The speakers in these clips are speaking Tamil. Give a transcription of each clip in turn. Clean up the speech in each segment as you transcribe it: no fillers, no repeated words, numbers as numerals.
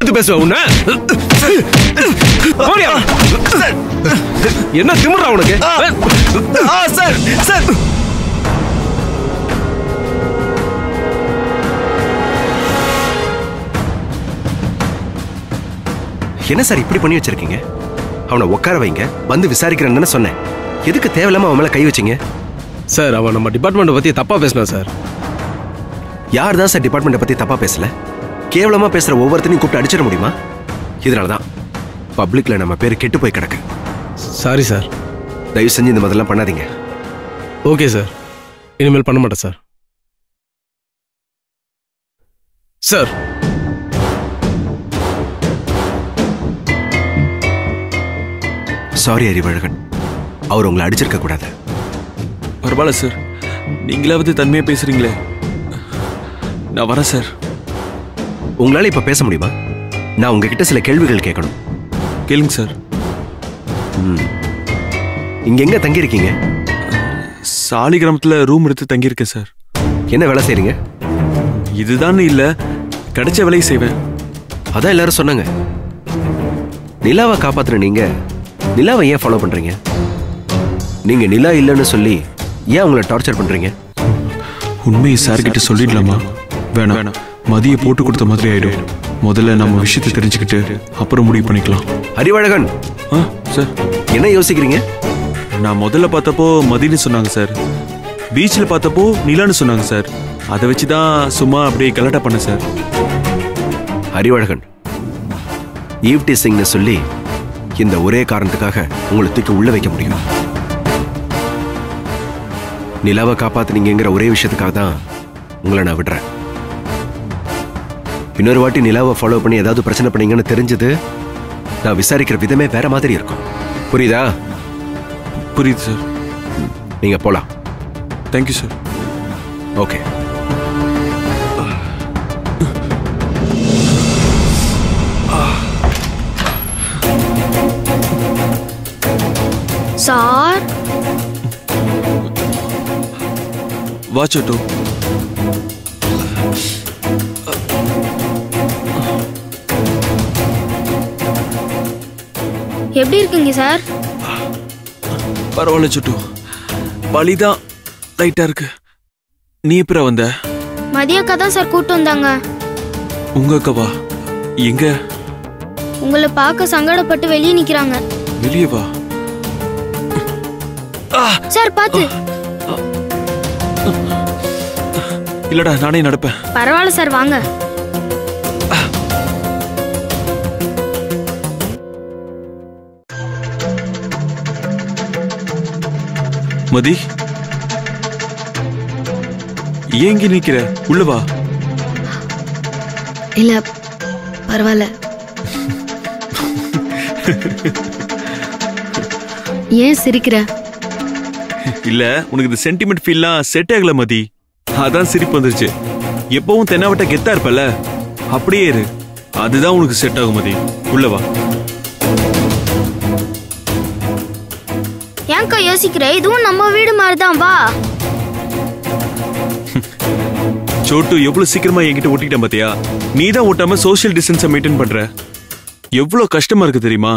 பேசுவ உன்ன என்ன திமிரா உனக்கு? சார் சார் என்ன சார் இப்படி பண்ணி வச்சிருக்கீங்க? அவனை உட்கார வைங்க, வந்து விசாரிக்கிறேன்னு சொன்னேன். எதுக்கு தேவையில்லாம அவன் மேல கை வச்சிங்க? சார் அவன் நம்ம டிபார்ட்மெண்ட் பத்தி தப்பா பேசினா சார். யார் தான் சார் டிபார்ட்மெண்ட் பத்தி தப்பா பேசல? கேவலமா பேசுற ஒவ்வொருத்தரையும் கூப்பிட்டு அடிச்சிட முடியுமா? இதனாலதான் பப்ளிக்ல நம்ம பேரு கெட்டு போய் கிடக்கு. Sorry sir. தயவு செஞ்சு இந்த மாதிரிலாம் பண்ணாதீங்க. ஓகே சார், இனிமேல் பண்ண மாட்டேன் சார். சார் சாரி அறிவழகன், அவர் உங்களை அடிச்சிருக்க கூடாது. பரவாயில்ல சார், நீங்களாவது தன்மையா பேசுறீங்களே. நான் வரேன் சார். உங்களால இப்ப பேச முடியுமா? நான் உங்ககிட்ட சில கேள்விகள் கேட்கணும். கேளுங்க சார். இங்க எங்க தங்கி இருக்கீங்க? சாலி கிராமத்துல ரூம் எடுத்து தங்கியிருக்கேன் சார். என்ன வேலை செய்றீங்க? இதுதான் இல்ல, கிடைச்ச வேலையை செய்வேன். அதான் எல்லாரும் சொன்னாங்க. நிலாவை காப்பாத்துற நீங்க நிலாவை ஏன் ஃபாலோ பண்றீங்க? நீங்க நிலா இல்லைன்னு சொல்லி ஏன் உங்களை டார்ச்சர் பண்றீங்க? உண்மையை சார் கிட்ட சொல்லிடலாமா? வேணாம், மதிய போட்டு கொடுத்த மாதிரி ஆயிடும். முதல்ல நம்ம விஷயத்தை தெரிஞ்சுக்கிட்டு அப்புறம் முடிவு பண்ணிக்கலாம். அறிவழகன் சார், என்ன யோசிக்கிறீங்க? நான் முதல்ல பார்த்தப்போ மதின்னு சொன்னாங்க சார். பீச்சில் பார்த்தப்போ நிலான்னு சொன்னாங்க சார். அதை வச்சுதான் சும்மா அப்படியே கலாட்டா பண்ண சார். அறிவழகன், ஈவ் டீசிங்னு சொல்லி இந்த ஒரே காரணத்துக்காக உங்களை தூக்கி உள்ள வைக்க முடியும். நிலாவை காப்பாத்துனீங்கிற ஒரே விஷயத்துக்காக தான் உங்களை நான் விடுறேன். இன்னொரு வாட்டி நிலாவை ஃபாலோ பண்ணி ஏதாவது பிரச்சனை பண்ணீங்கன்னு தெரிஞ்சது, நான் விசாரிக்கிற விதமே வேற மாதிரி இருக்கும். புரியுதா? புரியுது சார். நீங்க போலாம். Thank you sir. Okay. Sir watch out. எப்படி இருக்கீங்க சார்? பரவாயில்ல சுட்டு, வலிதான் லைட்டா இருக்கு. நீ எப்பரா வந்த? மதிய அக்கா தான் சார் கூட்டு வந்தாங்க. உங்க அக்காவா? எங்க? உங்களை பார்க்க சங்கடப்பட்டு வெளியே நிக்கிறாங்க. வெளியே வா. சார் பாத்து. இல்லடா, நானே நடப்பேன். பரவாயில்ல சார், வாங்க. மதி, ஏங்கி நிக்கிற? உள்ள வா. இல்ல பரவாயில்ல. ஏன் சிரிக்கிற? இல்ல, உனக்கு இந்த சென்டிமெண்ட் ஃபீல்லாம் செட் ஆகல மதி, அதான் சிரிப்பு வந்துருச்சு. எப்பவும் தென்னாவட்ட கெத்தா இருப்பல, அப்படியே இரு, அதுதான் உனக்கு செட் ஆகும் மதி. உள்ள வா. ஏன்க்கா யோசிக்கிற? இதுவும் நம்ம வீடு மாதிரிதான், வா. சோட்டு எவ்வளவு சீக்கிரமா என்கிட்ட ஒட்டிக்கிட்ட பாத்தியா? நீ தான் ஒட்டாம சோசியல் டிஸ்டன்ஸை மெயின்டைன் பண்ற. எவ்வளவு கஷ்டமா இருக்கு தெரியுமா?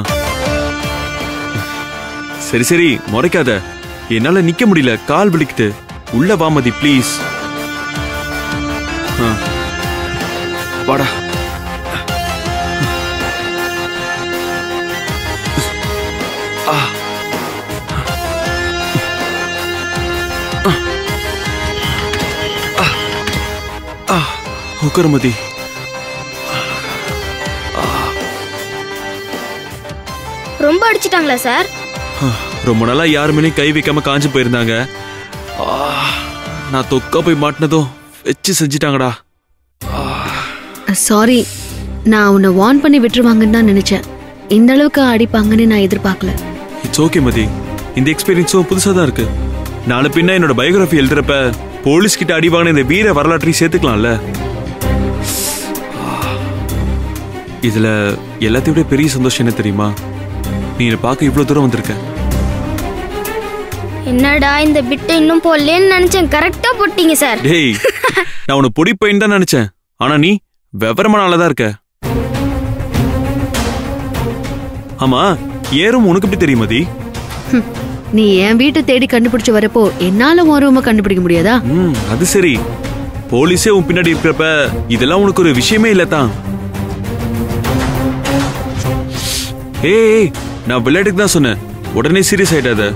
சரி சரி, முறைக்காத. என்னால நிக்க முடியல, கால் வலிக்குது. உள்ள வா மதி, ப்ளீஸ். வாடா. உட்காரு மதி. ரொம்ப அடிச்சிட்டாங்களா சார்? ரொம்ப நாளா யாருமே கை வைக்காம காஞ்சு போயிருந்தாங்க. நான் தொக்கா போய் மாட்டினதும் வச்சு செஞ்சிட்டாங்கடா. சாரி, நான் உன்னை வார்ன் பண்ணி விட்டுருவாங்கன்னு தான் நினைச்சேன். இந்த அளவுக்கு அடிப்பாங்கன்னு நான் எதிர்பார்க்கல. இட்ஸ் ஓகே மதி, இந்த எக்ஸ்பீரியன்ஸும் புதுசா தான் இருக்கு. நாளை பின்ன என்னோட பயோகிராஃபி எழுதுறப்ப போலீஸ் கிட்ட அடி வாங்கின இந்த வீர வரலாற்றையும் சேர்த்துக்கலாம்ல. இதுல எல்லாத்தையும் விட பெரிய சந்தோஷம் என்ன தெரியுமா? நீ என்னை பார்க்க இவ்வளவு தூரம் வந்திருக்க. என்னடா இந்த பிட்டை இன்னும் போடலன்னு நினைச்சேன், கரெக்டா போட்டீங்க சார். டேய், நான் உன்னை பொடி பையன் தான் நினைச்சேன். ஆனா நீ விவரமான ஆளா தான் இருக்க. ஆமா ஏறும் உனக்கு எப்படி தெரியும் மதி? நீ என் வீட்டை தேடி கண்டுபிடிச்சு வரப்போ என்னால உன் ரூமை கண்டுபிடிக்க முடியாதா? அது சரி, போலீஸே உன் பின்னாடி இருக்கிறப்ப இதெல்லாம் உனக்கு ஒரு விஷயமே இல்லதான். ஏய், நான் விளையாட்டுக்கு தான் சொன்னேன், உடனே சீரியஸ் ஆயிட்டாத.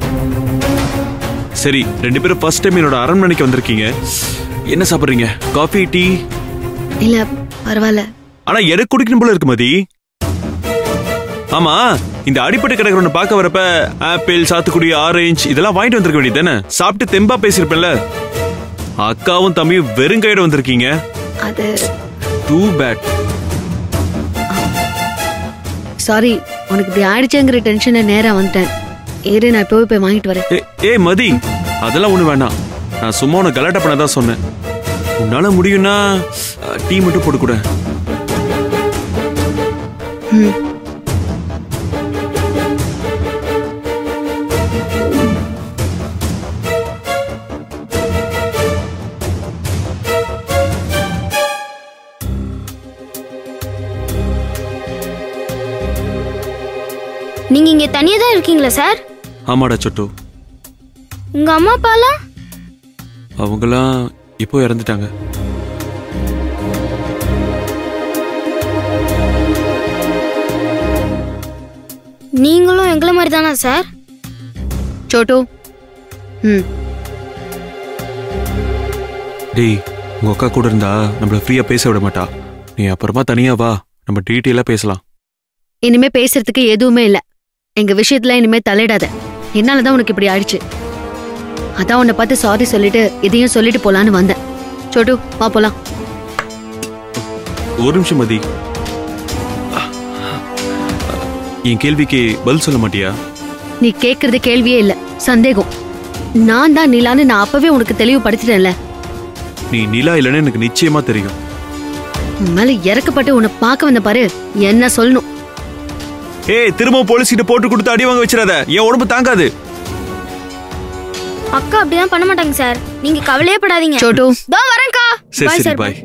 சரி, 2 பேரும் ஃபர்ஸ்ட் டைம் என்னோட அரண்மனைக்கு வந்திருக்கீங்க. என்ன சாப்பிடுறீங்க? Coffee, tea? இல்ல பரவாயில்ல. ஆனா எனக்கு குடிக்கணும் போல இருக்கு மதி. ஆமா, இந்த அடிப்படை கிடக்குறவனை பார்க்க வரப்ப ஆப்பிள், சாத்துக்குடி, ஆரஞ்சு இதெல்லாம் வாங்கிட்டு வந்திருக்க வேண்டியது தானே? சாப்பிட்டு தெம்பா பேசிருப்பேன்ல. அக்காவும் தம்பியும் வெறுங்கையோட வந்திருக்கீங்க. அது டூ பேட். சாரி, உனக்கு இப்படி ஆயிடுச்சுங்கிற டென்ஷன்ல நேரா வந்துட்டேன். ஏறு, நான் இப்போவே போய் வாங்கிட்டு வரேன். ஏய் மதி, அதெல்லாம் ஒண்ணு வேணாம். நான் சும்மா உனக்கு கலாட்டா பண்ண தான் சொன்னேன். உன்னால முடியும்னா டீ மட்டும் போட்டு கூட. நீங்க இங்க தனியா தான் இருக்கீங்களா சார்? ஆமாடா சொட்டு. உங்க அம்மா அப்பாலாம்? அவங்களாம் இப்போ இறந்துட்டாங்க. நீங்களும் எங்களை மாதிரி தானா சார்? சோட்டு. டேய், உங்க அக்கா கூட இருந்தா நம்மள ஃப்ரீயா பேச விட மாட்டா. நீ அப்புறமா தனியா வா, நம்ம டீட்டெயிலா பேசலாம். இனிமே பேசுறதுக்கு எதுவுமே இல்ல. எங்க விஷயத்துல இனிமே தலையிடாத. என்னாலதான் உனக்கு இப்படி ஆயிடுச்சு. அதான் உன்னை பார்த்து சாரி சொல்லிட்டு இதையும் சொல்லிட்டு போலான்னு வந்தேன். சோட்டு, வா போலாம். ஒரு நிமிஷம் மதி, என் கேள்விக்கு பதில் சொல்ல மாட்டியா? நீ கேக்குறது கேள்வியே இல்ல, சந்தேகம். நான் தான் நிலான்னு நான் அப்பவே உனக்கு தெளிவுபடுத்திட்டேன்ல. நீ நிலா இல்லைன்னு எனக்கு நிச்சயமா தெரியும். உன் மேல இறக்கப்பட்டு உன்னை பார்க்க வந்த பாரு, என்ன சொல்லணும்? ஏய், திரும்ப போலீஸ் கிட்ட போட்டு கொடுத்து அடி வாங்க வச்சிடாத, என் உடம்பு தாங்காது. அக்கா அப்படிதான் பண்ண மாட்டாங்க சார், நீங்க கவலையே படாதீங்க. சோட்டு, தோ வரேன்க்கா. சரி சரி, பாய்.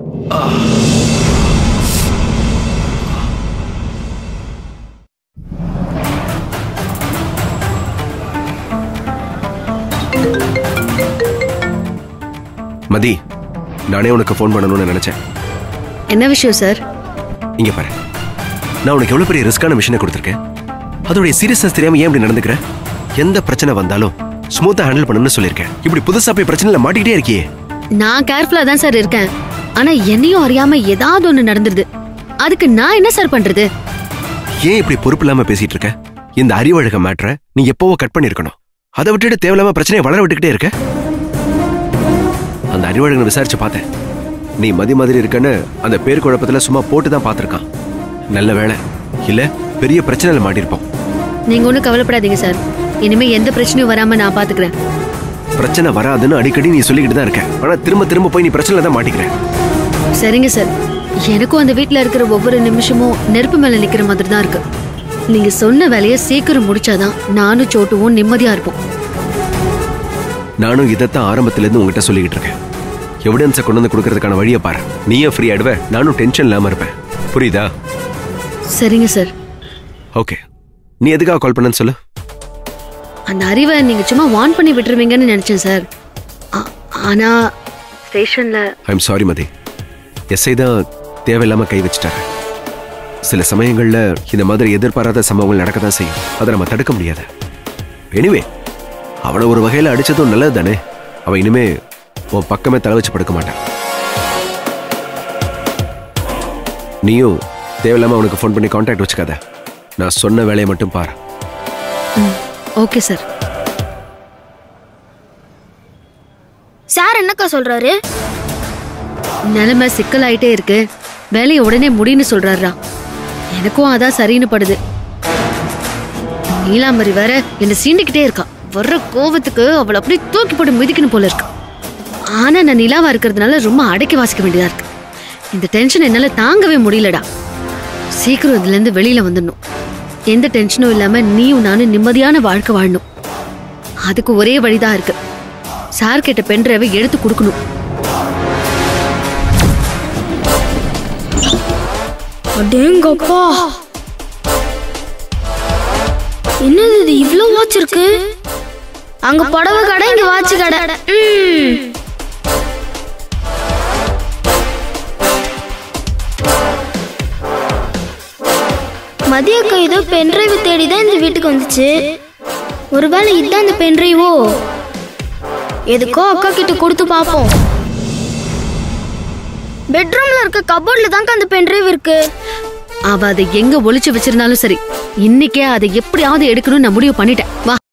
மதி, நானே உனக்கு ஃபோன் பண்ணணும்னு நினைச்சேன். என்ன விஷயம் சார்? இங்க பாரு, நான் உனக்கு எவ்வளவு பெரிய ரிஸ்கான மிஷனை கொடுத்துருக்கேன். அதோடைய சீரியஸ்னஸ் தெரியாம ஏன் இப்படி நடந்துக்கிற? எந்த பிரச்சனை வந்தாலும் ஸ்மூத்தா ஹேண்டில் பண்ணணும்னு சொல்லியிருக்கேன். இப்படி புதுசா போய் பிரச்சனையில மாட்டிக்கிட்டே இருக்கியே. நான் கேர்ஃபுல்லா தான் சார் இருக்கேன். ஆனா என்னையும் அறியாம ஏதாவது ஒண்ணு நடந்துருது. அதுக்கு நான் என்ன சார் பண்றது? ஏன் இப்படி பொறுப்பு இல்லாம பேசிட்டு இருக்க? இந்த அறிவழக மேட்டரை நீ எப்பவோ கட் பண்ணிருக்கணும். அதை விட்டுட்டு தேவையில்லாம பிரச்சனையை வளர விட்டுக்கிட்டே இருக்க. அந்த அறிவழகனை விசாரிச்சு பார்த்தேன். நீ மதி மாதிரி இருக்கன்னு அந்த பேர் குழப்பத்துல சும்மா போட்டு தான் பார்த்திருக்கான். நல்ல வேலை இல்ல, பெரிய பிரச்சனையில மாட்டிருப்போம். நீங்க ஒன்றும் கவலைப்படாதீங்க சார். இனிமே எந்த பிரச்சனையும் வராம நான் பாத்துக்கிறேன். பிரச்சனை வராதுன்னு அடிக்கடி நீ சொல்லிக்கிட்டு தான் இருக்க. ஆனா திரும்ப திரும்ப போய் நீ பிரச்சனையில தான் மாட்டிக்கிற. சரிங்க சார், எனக்கும் அந்த வீட்டுல இருக்கிற ஒவ்வொரு நிமிஷமும் நெருப்பு மேல நிக்கிற மாதிரி தான் இருக்கு. நீங்க சொன்ன வேலையை சீக்கிரம் முடிச்சாதான் நானும் சோட்டுவும் நிம்மதியா இருப்போம். நானும் இதைத்தான் ஆரம்பத்துல இருந்து உங்ககிட்ட சொல்லிக்கிட்டு இருக்கேன். எவிடன்ஸை கொண்டு வந்து கொடுக்கறதுக்கான வழியை பாரு. நீயே ஃப்ரீ ஆயிடுவ, நானும் டென்ஷன் இல்லாம இருப்பேன். புரியுதா? சரிங்க சார். ஓகே, நீ எதுக்காக கால் பண்ணன்னு சொல்லு. அந்த அறிவை நீங்க சும்மா வார்ன் பண்ணி விட்டுருவீங்கன்னு நினைச்சேன் சார். ஆனா ஸ்டேஷன்ல ஐம் சாரி மதி, எஸ்ஐ தான் தேவையில்லாம கை வச்சுட்டாரு. சில சமயங்கள்ல இந்த மாதிரி எதிர்பாராத சம்பவங்கள் நடக்க தான் செய்யும். அதை நம்ம தடுக்க முடியாது. எனிவே, அவனை ஒரு வகையில அடிச்சதும் நல்லது தானே. அவன் இனிமே உன் பக்கமே தலை வச்சு படுக்க மாட்டான். நீயும் தேவையில்லாம அவனுக்கு ஃபோன் பண்ணி கான்டாக்ட் வச்சுக்காத. நான் சொன்ன வேலையை மட்டும் பாரு. Okay sir. சார் என்னக்கா சொல்றாரு? நிலைமை சிக்கலாயிட்டே இருக்கு, வேலையை உடனே முடின்னு சொல்றாரா. எனக்கும் அதான் சரின்னு படுது. நீலாம்பரி வேற என்ன சீண்டிக்கிட்டே இருக்கா. வர்ற கோவத்துக்கு அவளை அப்படியே தூக்கி போட்டு மிதிக்கணும் போல இருக்கு. ஆனா நான் நிலாவா இருக்கிறதுனால ரொம்ப அடக்கி வாசிக்க வேண்டியதா இருக்கு. இந்த டென்ஷன் என்னால தாங்கவே முடியலடா. சீக்கிரம் இதுல இருந்து வெளியில வந்துடணும். எந்த டென்ஷனும் இல்லாம நீயும் நானும் நிம்மதியான வாழ்க்கை வாழணும். அதுக்கு ஒரே வழிதான் இருக்கு. சார் கிட்ட பென்ட்ரைவை எடுத்து கொடுக்கணும். அடேங்கப்பா, என்னது இது இவ்ளோ வாட்ச் இருக்கு? அங்க புடவை கடை, இங்க வாட்ச் கடை. மதிய அக்கா ஏதோ பென்ட்ரைவ் தேடி தான் இந்த வீட்டுக்கு வந்துச்சு. ஒருவேளை இதுதான் இந்த பென்ட்ரைவோ? எதுக்கோ அக்கா கிட்ட கொடுத்து பாப்போம். பெட்ரூம்ல இருக்க கபோர்ட்ல தான் அந்த பென்ட்ரைவ் இருக்கு. அவ அதை எங்க ஒளிச்சு வச்சிருந்தாலும் சரி, இன்னைக்கே அதை எப்படியாவது எடுக்கணும்னு நான் முடிவு பண்ணிட்டேன். வா.